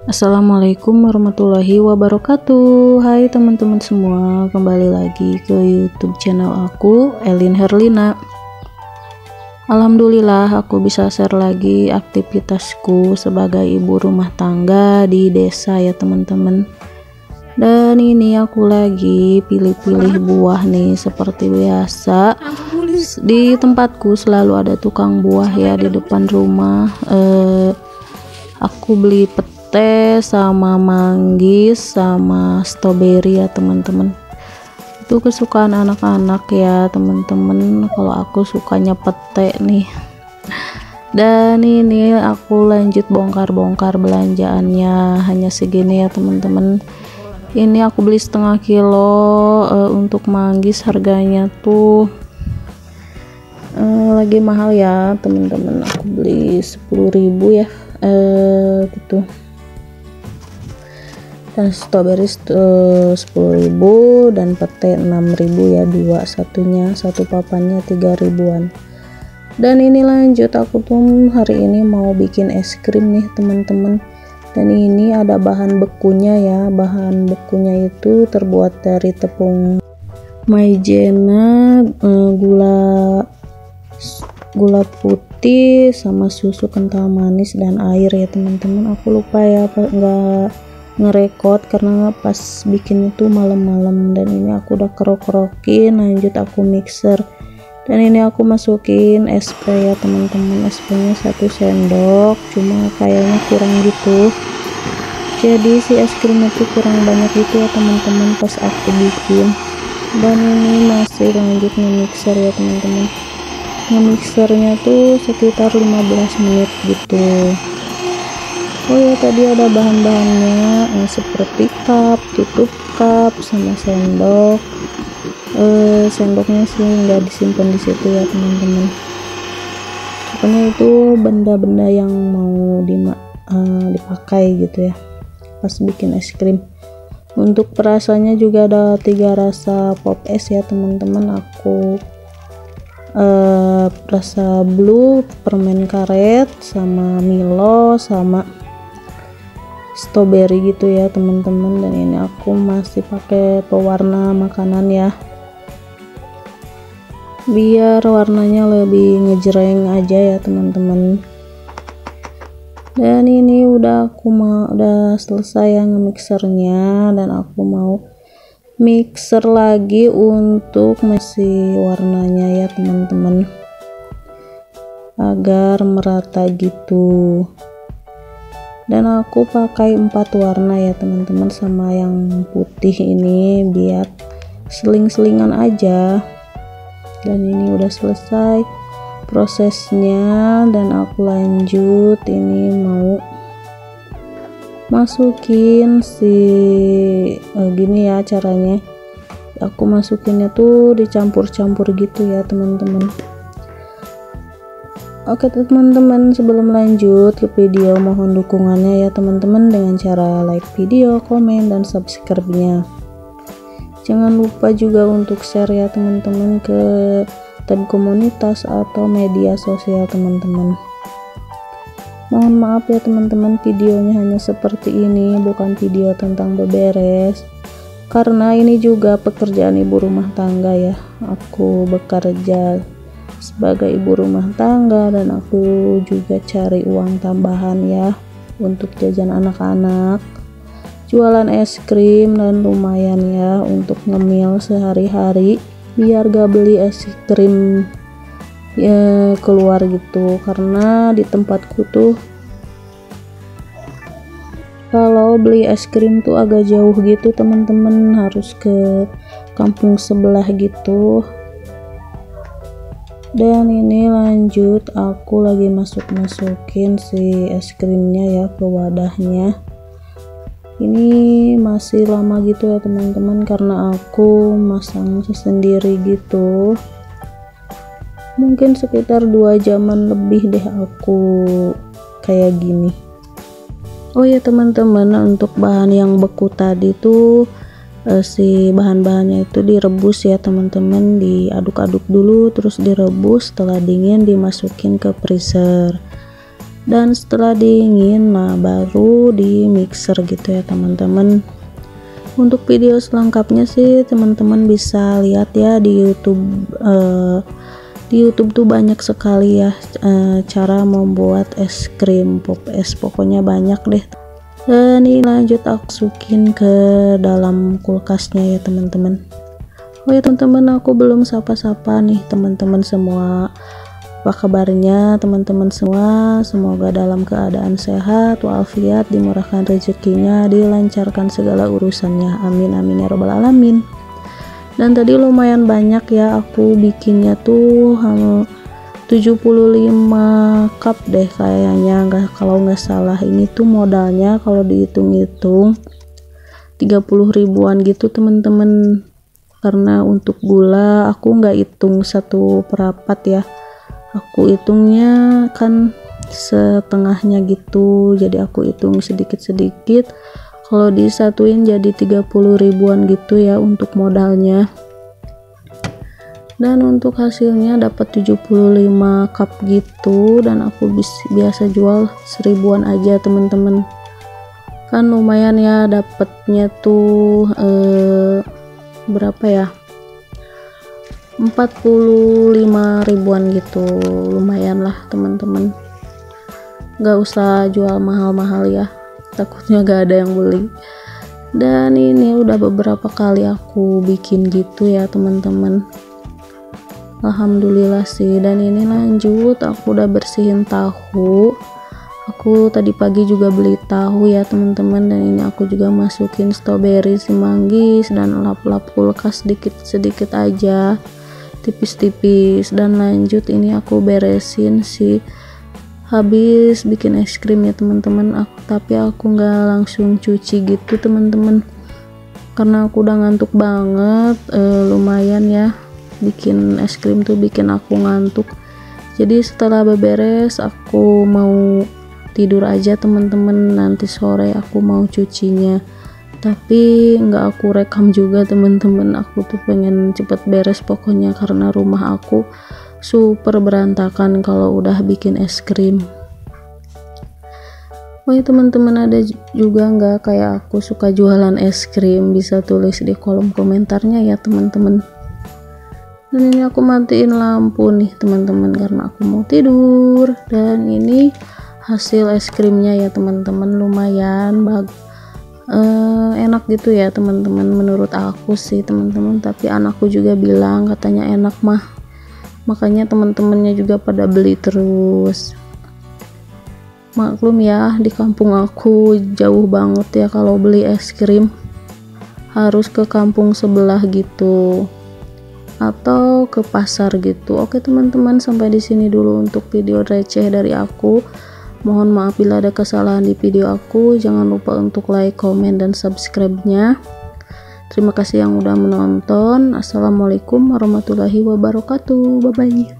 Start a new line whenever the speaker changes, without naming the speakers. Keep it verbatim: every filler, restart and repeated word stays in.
Assalamualaikum warahmatullahi wabarakatuh. Hai teman-teman semua, kembali lagi ke YouTube channel aku, Elin Herlina. Alhamdulillah aku bisa share lagi aktivitasku sebagai ibu rumah tangga di desa ya teman-teman. Dan ini aku lagi pilih-pilih buah nih, seperti biasa di tempatku selalu ada tukang buah ya di depan rumah. eh, aku beli pet teh sama manggis sama stroberi ya teman-teman, itu kesukaan anak-anak ya teman-teman. Kalau aku sukanya pete nih. Dan ini aku lanjut bongkar-bongkar belanjaannya, hanya segini ya teman-teman. Ini aku beli setengah kilo. uh, untuk manggis harganya tuh uh, lagi mahal ya teman-teman, aku beli sepuluh ribu ya uh, gitu. Dan stroberi sepuluh ribu dan pete enam ribu ya, dua satunya, satu papannya tiga ribuan. Dan ini lanjut, aku tuh hari ini mau bikin es krim nih teman-teman. Dan ini ada bahan bekunya ya, bahan bekunya itu terbuat dari tepung maizena, gula gula putih sama susu kental manis dan air ya teman-teman. Aku lupa ya, enggak ngerekord karena pas bikin itu malam-malam. Dan ini aku udah kerok-kerokin, lanjut aku mixer. Dan ini aku masukin es pe ya teman-teman, es pe nya satu sendok, cuma kayaknya kurang gitu, jadi si es krim itu kurang banyak gitu ya teman-teman pas aku bikin. Dan ini masih lanjut nge-mixer ya teman-teman, nge-mixernya tuh sekitar lima belas menit gitu. Oh ya, tadi ada bahan-bahannya eh, seperti cup, tutup cup, sama sendok. Eh, sendoknya sih nggak disimpan di situ ya teman-teman. Pokoknya itu benda-benda yang mau dima, uh, dipakai gitu ya pas bikin es krim. Untuk perasanya juga ada tiga rasa pop es ya teman-teman. Aku uh, rasa blue, permen karet, sama Milo, sama stroberi gitu ya teman-teman. Dan ini aku masih pakai pewarna makanan ya, biar warnanya lebih ngejreng aja ya teman-teman. Dan ini udah aku mau udah selesai yang mixernya, dan aku mau mixer lagi untuk masih warnanya ya teman-teman, agar merata gitu. Dan aku pakai empat warna ya teman-teman, sama yang putih ini biar seling-selingan aja. Dan ini udah selesai prosesnya, dan aku lanjut ini mau masukin si eh, gini ya caranya, aku masukinnya tuh dicampur-campur gitu ya teman-teman. Oke teman-teman, sebelum lanjut ke video, mohon dukungannya ya teman-teman dengan cara like video, komen, dan subscribe-nya. Jangan lupa juga untuk share ya teman-teman ke tab komunitas atau media sosial teman-teman. Mohon maaf ya teman-teman, videonya hanya seperti ini, bukan video tentang beberes, karena ini juga pekerjaan ibu rumah tangga ya. Aku bekerja sebagai ibu rumah tangga, dan aku juga cari uang tambahan ya untuk jajan anak-anak, jualan es krim, dan lumayan ya untuk ngemil sehari-hari, biar gak beli es krim ya keluar gitu. Karena di tempatku tuh kalau beli es krim tuh agak jauh gitu teman-teman, harus ke kampung sebelah gitu. Dan ini lanjut, aku lagi masuk-masukin si es krimnya ya ke wadahnya. Ini masih lama gitu ya teman-teman, karena aku masang sendiri gitu, mungkin sekitar dua jaman lebih deh aku kayak gini. Oh ya teman-teman, untuk bahan yang beku tadi tuh eh, si bahan-bahannya itu direbus ya teman-teman, diaduk-aduk dulu terus direbus, setelah dingin dimasukin ke freezer. dan setelah dingin nah baru di mixer gitu ya teman-teman. Untuk video selengkapnya sih teman-teman bisa lihat ya di YouTube. eh, di YouTube tuh banyak sekali ya eh, cara membuat es krim pop es, pokoknya banyak deh. Dan ini lanjut aku masukin ke dalam kulkasnya ya teman-teman. Oh ya teman-teman, aku belum sapa-sapa nih teman-teman semua. Apa kabarnya teman-teman semua? Semoga dalam keadaan sehat walafiat, dimurahkan rezekinya, dilancarkan segala urusannya, amin amin ya robbal alamin. Dan tadi lumayan banyak ya aku bikinnya tuh tujuh puluh lima cup deh kayaknya, nggak kalau nggak salah. Ini tuh modalnya kalau dihitung-hitung tiga puluh ribuan gitu teman-teman, karena untuk gula aku nggak hitung satu perapat ya, aku hitungnya kan setengahnya gitu, jadi aku hitung sedikit-sedikit. Kalau disatuin jadi tiga puluh ribuan gitu ya untuk modalnya. Dan untuk hasilnya dapat tujuh puluh lima cup gitu, dan aku biasa jual seribuan aja teman-teman. Kan lumayan ya dapatnya tuh eh, berapa ya, empat puluh lima ribuan gitu, lumayan lah teman-teman. Gak usah jual mahal-mahal ya, takutnya gak ada yang beli. Dan ini udah beberapa kali aku bikin gitu ya teman-teman, alhamdulillah sih. Dan ini lanjut aku udah bersihin tahu. Aku tadi pagi juga beli tahu ya teman-teman, dan ini aku juga masukin strawberry, simanggis, dan lap-lap kulkas sedikit-sedikit aja, tipis-tipis. Dan lanjut ini aku beresin sih, habis bikin es krim ya teman-teman. Aku tapi aku nggak langsung cuci gitu teman-teman, karena aku udah ngantuk banget. E, lumayan ya bikin es krim tuh bikin aku ngantuk. Jadi setelah beberes aku mau tidur aja teman-teman, nanti sore aku mau cucinya, tapi nggak aku rekam juga teman-teman. Aku tuh pengen cepet beres pokoknya, karena rumah aku super berantakan kalau udah bikin es krim. Oh ya teman-teman, ada juga nggak kayak aku suka jualan es krim? Bisa tulis di kolom komentarnya ya teman-teman. Dan ini aku matiin lampu nih teman-teman karena aku mau tidur. Dan ini hasil es krimnya ya teman-teman, lumayan bagus, eh, enak gitu ya teman-teman menurut aku sih teman-teman. Tapi anakku juga bilang katanya enak mah, makanya teman-temannya juga pada beli terus. Maklum ya di kampung aku jauh banget ya, kalau beli es krim harus ke kampung sebelah gitu atau ke pasar gitu. Oke teman-teman, sampai di sini dulu untuk video receh dari aku. Mohon maaf bila ada kesalahan di video aku. Jangan lupa untuk like, komen, dan subscribe-nya. Terima kasih yang udah menonton. Assalamualaikum warahmatullahi wabarakatuh. Bye bye.